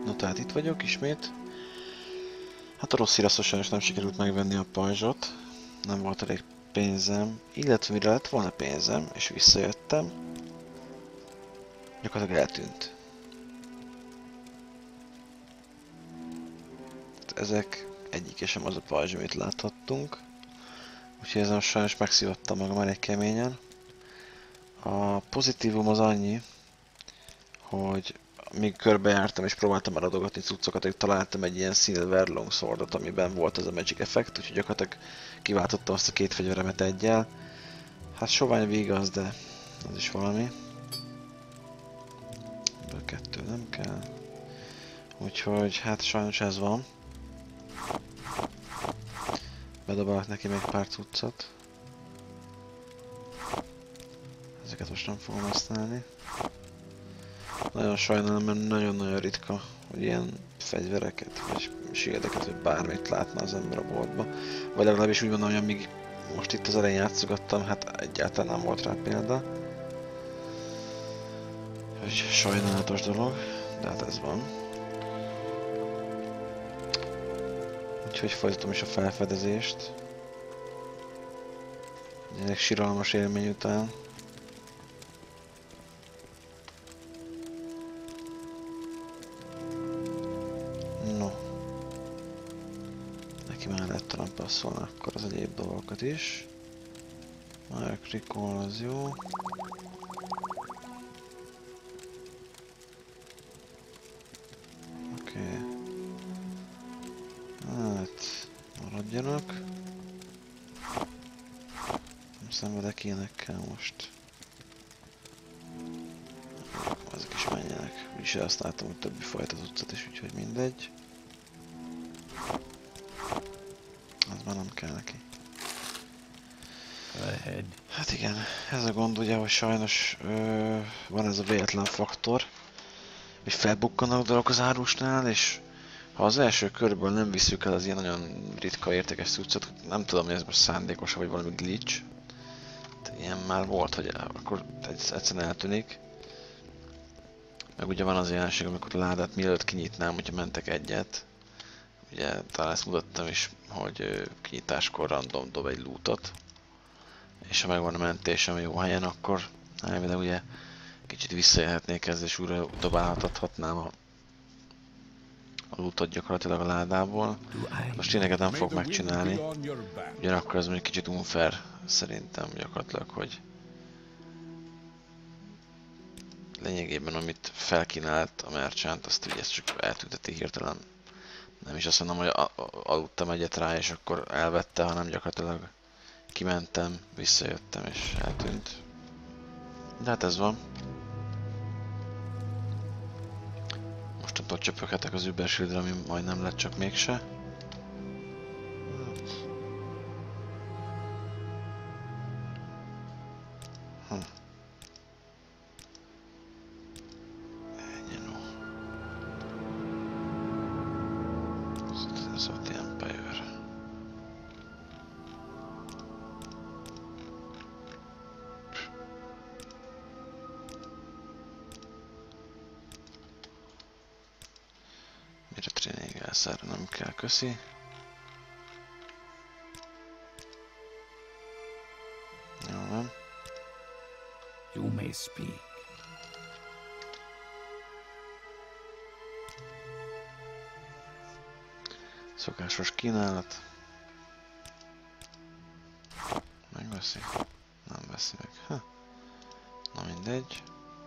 No tehát itt vagyok ismét. Hát a rossz hír az, hogy sajnos nem sikerült megvenni a pajzsot. Nem volt elég pénzem. Illetve mire lett volna pénzem, és visszajöttem, gyakorlatilag eltűnt. Ezek egyike sem az a pajzs, amit láthattunk. Úgyhogy ezen sajnos megszívottam magam elég keményen. A pozitívum az annyi, hogy még körbejártam és próbáltam eladogatni cuccokat, hogy találtam egy ilyen Silver Longswordot, amiben volt ez a Magic Effect, úgyhogy gyakorlatilag kiváltottam azt a két fegyveremet egyel. Hát sovány végaz, de az is valami. Ebből kettő nem kell. Úgyhogy hát sajnos ez van. Bedobálok neki még pár cuccot. Ezeket most nem fogom használni. Nagyon sajnálom, mert nagyon-nagyon ritka, hogy ilyen fegyvereket, vagy shieldeket, vagy bármit látna az ember a boltba. Vagy legalábbis úgy mondom, hogy amíg most itt az elején játszogattam, hát egyáltalán nem volt rá példa. Egy sajnálatos dolog, de hát ez van. Úgyhogy folytatom is a felfedezést. Egy siralmas élmény után. No. Neki már lehet talán passzolni akkor az egyéb dolgokat is. Mark Recall az jó. Oké. Hát, maradjanak. Nem szenvedek ilyenekkel most. Ezek is menjenek. Úgyis használtam a többi fajta cuccot is, úgyhogy mindegy. Az már nem kell neki. Hát igen, ez a gond ugye, hogy sajnos van ez a véletlen faktor, hogy felbukkannak dolgok az árusnál, és ha az első körből nem visszük el az ilyen nagyon ritka értékes cuccot, nem tudom, hogy ez most szándékos, vagy valami glitch. Ilyen már volt, hogy akkor egyszerűen eltűnik. Meg ugye van az jelenség, amikor a ládát mielőtt kinyitnám, hogyha mentek egyet. Ugye talán ezt mutattam is, hogy kinyitáskor random dob egy lootot. És ha megvan a mentésem jó helyen, akkor elvileg ugye kicsit visszajöhetnék ezzel, és újra dobálhatnám a lootot gyakorlatilag a ládából. Most ilyeneket nem fog megcsinálni. Ugyanakkor ez még kicsit unfair szerintem gyakorlatilag, hogy lényegében amit felkínált a merchant, azt ugye ezt csak eltünteti hirtelen. Nem is azt mondom, hogy aludtam egyet rá, és akkor elvette, hanem gyakorlatilag kimentem, visszajöttem és eltűnt. De hát ez van. Mostantól csöpöghetek az Uber Shieldre, ami majdnem lett, csak mégse. Mire tréningelsz, erre nem kell, köszi. Jó van. You may speak. Szokásos kínálat. Megveszi? Nem veszi meg. Na mindegy.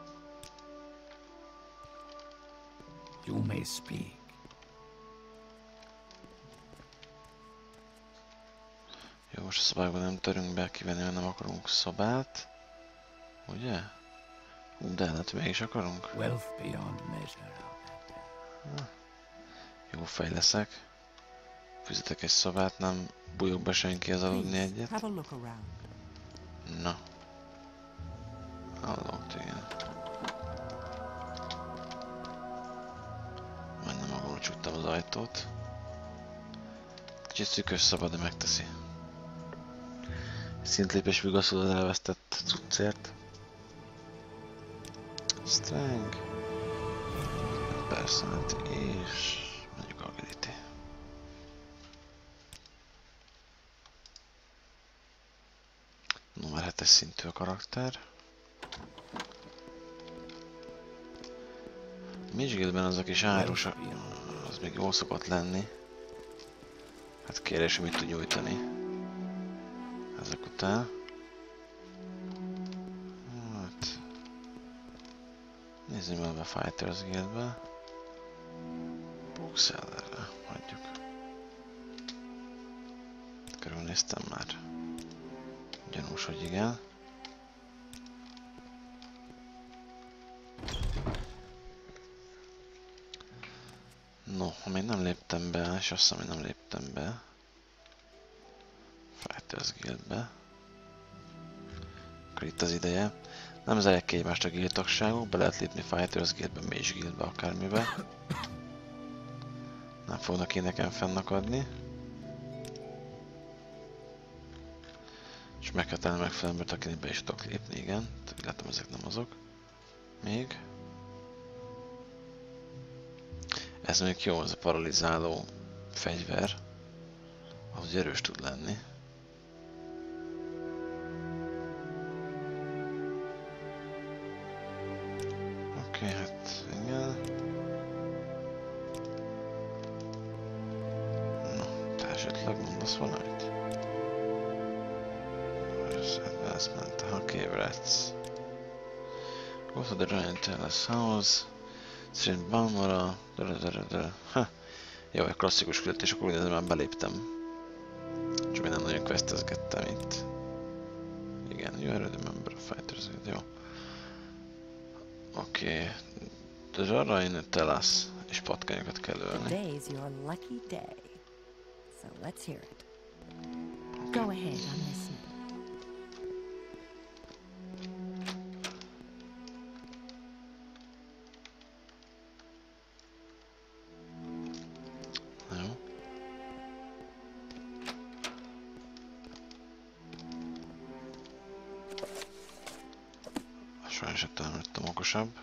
You may speak. Jó, most a szobákban nem törünk be kivenni, mert nem akarunk szobát. Ugye? De hát mégis akarunk. Wealth beyond measure. Jó fej leszek. Fizetek egy szobát, nem bújok be senkihez aludni egyet. Na. Hallott, igen. Majdnem magamra csuktam az ajtót. Kicsit szűkös szabad, de megteszi. Szintlépés vigaszol az elvesztett cuccért. Strength. personality és mondjuk agility. No, már 7-es szintű a karakter. Mage Guildben az a kis árus, az még jól szokott lenni. Hát kérdés, hogy mit tud nyújtani ezek után. Hát... nézzük meg a Fighters Guildbe. Booksellerre hagyjuk. Körülnéztem már. Gyanús, hogy igen. No, ha még nem léptem be, és azt hiszem, hogy nem léptem be Fighters Guildbe, akkor itt az ideje. Nem zárják ki egymást a guild tagságok, be lehet lépni Fighters Guildbe, Mage Guildbe, akármibe. Nem fognak én nekem fennakadni. És meg kell találni megfelelően, mert akinek be is tudok lépni, igen. Tehát látom, ezek nem azok. Még. Ez még jó, ez a paralizáló fegyver. Az erős tud lenni. Oké, hát igen. No, te esetleg mondasz valamit? Advancement, okay, rats. Go to the Giant house. Szerint Balmora... Jó, egy klasszikus küldetés, akkor úgy már beléptem. Csak én nem nagyon questezgettem itt. Igen, you are the member of Fighters Guild, jó. Oké. The Jarrain Telas és patkányokat kell ölni. Today's your lucky day. So let's hear it. Go ahead, I'm listening. Jó. Sajnos ettől nem lettem okosabb.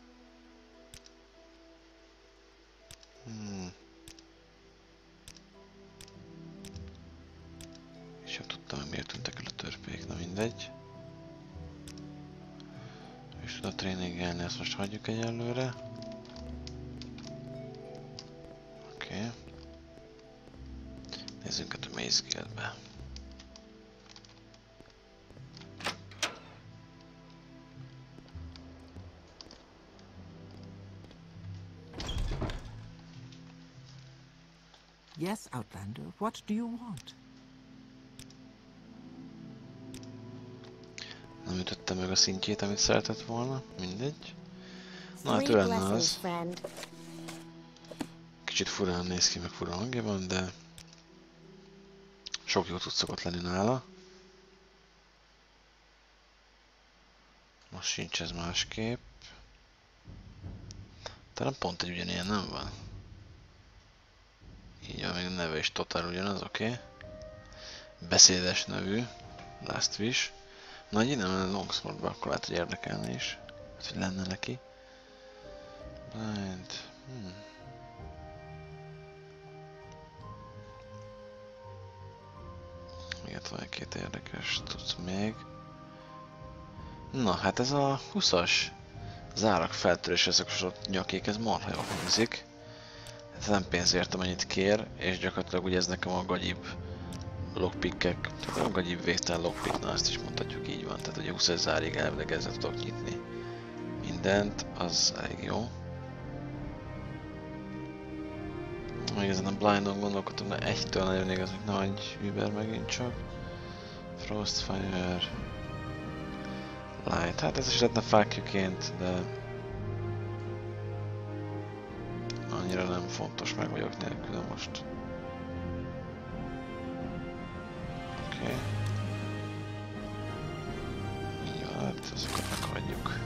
És sem tudtam, hogy miért tűntek el a törpék, na mindegy. És tudod tréningelni, ezt most hagyjuk egyelőre. Oké. Nézzünk át a Maze Guildbe. Yes, Outlander, what do you want? Nem ütöttem meg a szintjét, amit szeretett volna, mindegy. Na hát Three ő lenne blessings, az. friend. Kicsit furán néz ki, meg fura hangja van, de sok jó tud szokott lenni nála. Most sincs ez másképp. Talán pont egy ugyanilyen nem van. Így van, még a neve is totál ugyanaz, oké. Beszédes nevű. Last Wish. Na, egy innen Longswordba, akkor lehet, hogy érdekelne is. Hát, hogy lenne neki. Blind. Még van egy-két érdekes tudsz még. Na, hát ez a 20-as zárak feltörésre szakosodott nyakék, ez marha jól hangzik. Ez nem pénzért, amennyit kér, és gyakorlatilag ugye ez nekem a gagyibb lockpickek, tehát a gagyibb végtelen lockpick, na ezt is mondhatjuk, így van. Tehát ugye 20 zárig elvileg ezzel tudok nyitni mindent, az elég jó. Még ezen a blindon gondolkodtam, de egytől nagyon igaz, hogy nagy Uber megint csak. Frostfire. Light, hát ez is lehetne fákjuként, de annyira nem fontos, meg vagyok nélküle most. Oké. Így van, hát azokat meghagyjuk.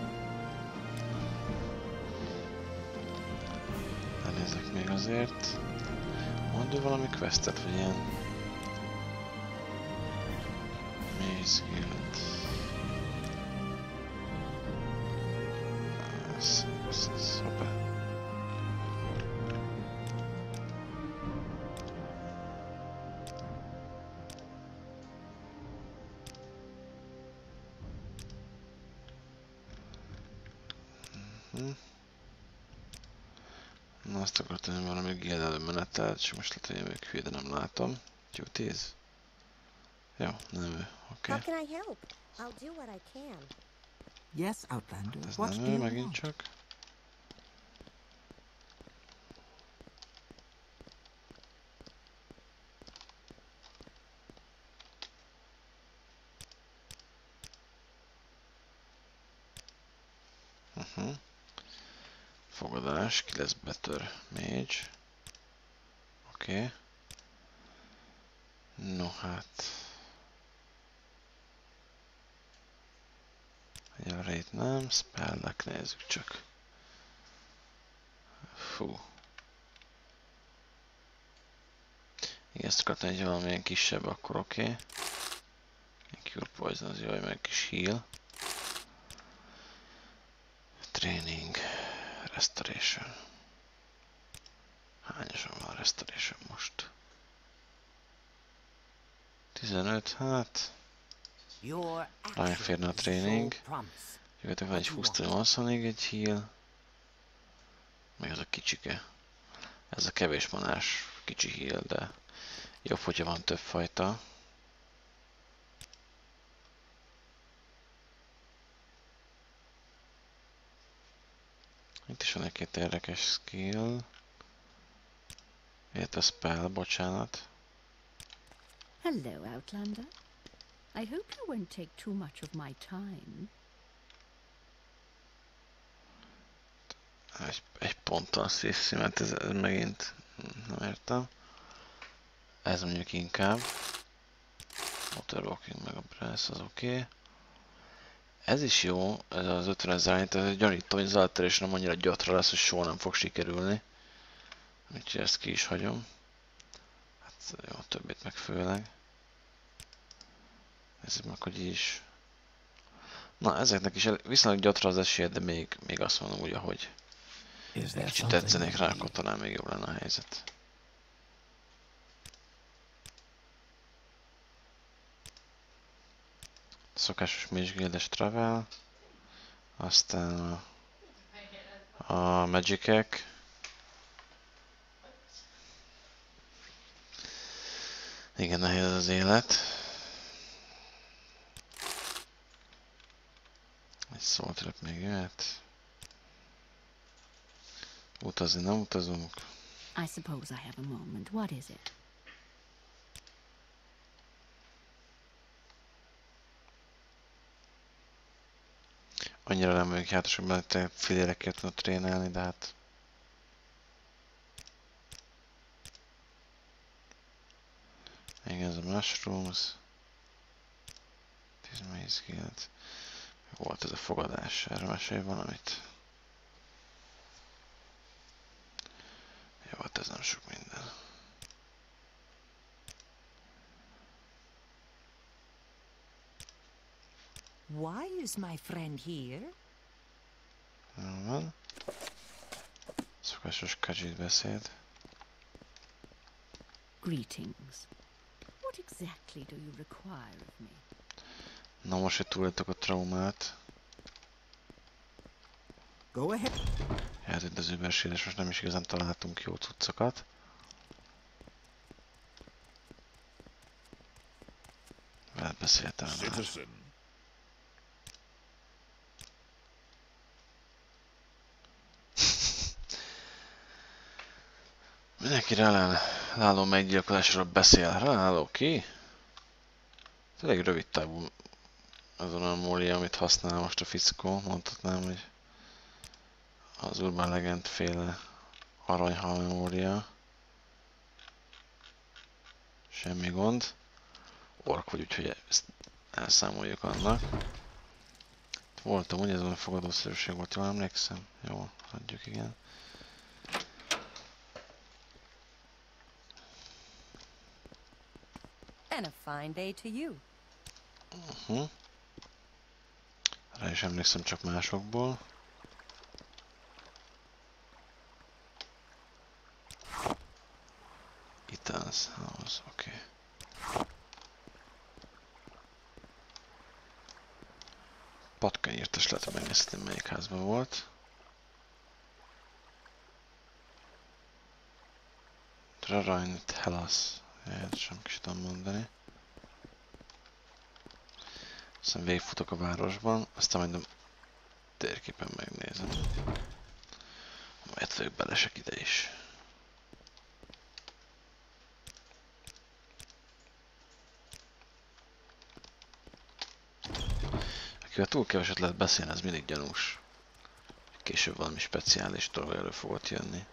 Elnézek még azért. Mondj valami questet, vagy ilyen... Maze Guild. Ez hoppá. Na, azt akartam, hogy valami guild előmenetelt, és most lehet, hogy még hülye, de nem látom. Duties? Jó, nem ő. Oké. How can I help? I'll do what I can. Yes, Outlander. Ez What nem do ő, you megint want? csak. Fogadás, ki lesz Better Mage. Oké. No hát. Egyelőre itt nem, spellnek nézzük csak. Fú. Igen, ezt akartam, hogy valamilyen kisebb, akkor oké. Cure Poison az jó, hogy meg kis heal. Training. Restoration. Hányosan van a Restoration most? 15, hát... Your Ráférne a actions training. show promise. Jöttek van egy Fusztani Manszonig, egy heal. Meg az a kicsike. Ez a kevés manás kicsi heal, de jobb, hogyha van több fajta. Itt is van egy-két érdekes skill. Itt a spell, bocsánat. Hello, Outlander. I hope you won't take too much of my time. Egy ponttal szívszi, mert ez megint nem értem. Ez mondjuk inkább. Motorwalking meg a brass az oké. Ez is jó, ez az 50 000, ez gyanítom, hogy az alteration nem annyira gyatra lesz, hogy soha nem fog sikerülni. Úgyhogy ezt ki is hagyom. Hát jó, többit meg főleg. Nézzük meg, hogy is. Na, ezeknek is viszonylag gyatra az esélye, de még azt mondom úgy, ahogy Is egy there kicsit something tetszenék you rá, need? akkor talán még jobb lenne a helyzet. Szokásos Mage Travel. Aztán a Magicek. Igen, nehéz az élet. Egy szótrep még jöhet. Utazni nem utazunk. I suppose I have a moment. What is it? Annyira nem vagyok játos, hogy te filérekkel tudod trénelni, de hát... Igen, ez a Mushrooms. 10 Maze Guild. Volt ez a fogadás, erről mesélj valamit. Jó, hát ez nem sok minden. Why is my friend here? Jó van. Szokásos Khajiit beszéd. Greetings. What exactly do you require of me? Na most, hogy túléltük a traumát. Go ahead. Hát itt az überség, és most nem is igazán találtunk jó cuccokat. Veled beszéltem már. Citizen. Mindenki ráláló meggyilkolásról beszél. Ráláló ki? Ez elég rövid távú azon a mólia, amit használ most a fickó. Mondhatnám, hogy az Urban Legend féle aranyhal memória. Semmi gond. Ork vagy, úgyhogy ezt elszámoljuk annak. Voltam, ugye ez a fogadószerűség volt, jól emlékszem? Jó, adjuk, igen. And a fine day to you. Rá is emlékszem, csak másokból. Ethan's House, oké. Patkányírtas lehet, hogy megnéztem, melyik házban volt. Rarainit Hellas. Sem is tudom mondani. Aztán végigfutok a városban, aztán majd a térképen megnézem. Majd vagyok belesek ide is. Akivel túl keveset lehet beszélni, az mindig gyanús. Később valami speciális dolog elő fogott jönni.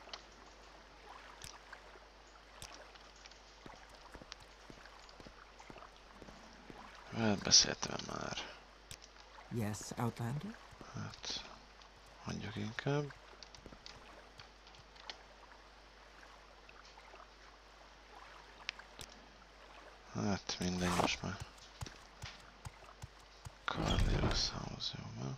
Beszéltem már. Yes, Outlander? Hát, mondjuk inkább. Hát, mindegy most már. Carlius House, jó van.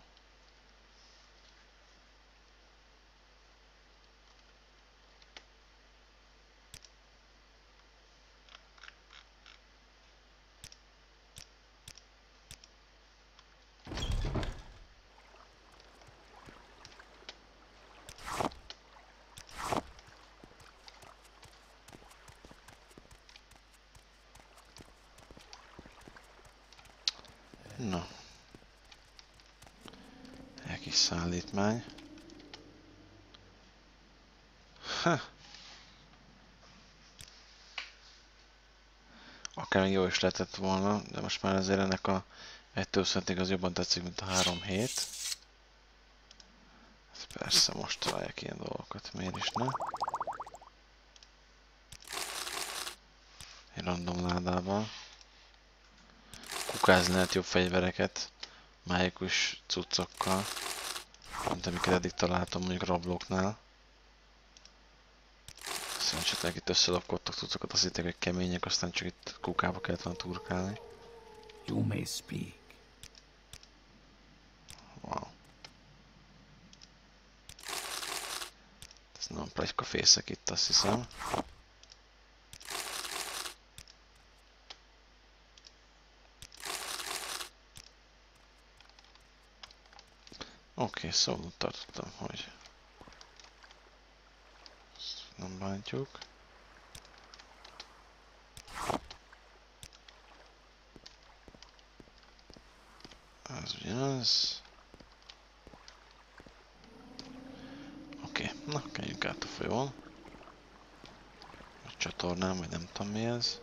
No. Egy kis szállítmány. Ha. Akár még jó is lehetett volna, de most már azért ennek a 1-25-ig az jobban tetszik, mint a 3 hét. Ez persze most találják ilyen dolgokat, miért is ne? Egy random ládával. Kukázni lehet jobb fegyvereket, mágikus cuccokkal, mint amiket eddig találtam mondjuk rablóknál. Szerencsétlenek itt összelapkodtak cuccokat, azt hitték, hogy kemények, aztán csak itt kukába kellett volna turkálni. You may speak. Wow. Ez nem pletykafészek itt, azt hiszem. Oké, szóval úgy tartottam, hogy ezt nem bántjuk. Ez ugyanaz. Oké, na, menjünk át a folyón. A csatornán, vagy nem tudom mi ez.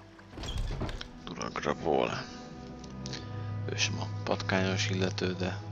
Duragrabol. Ő sem a patkányos illető, de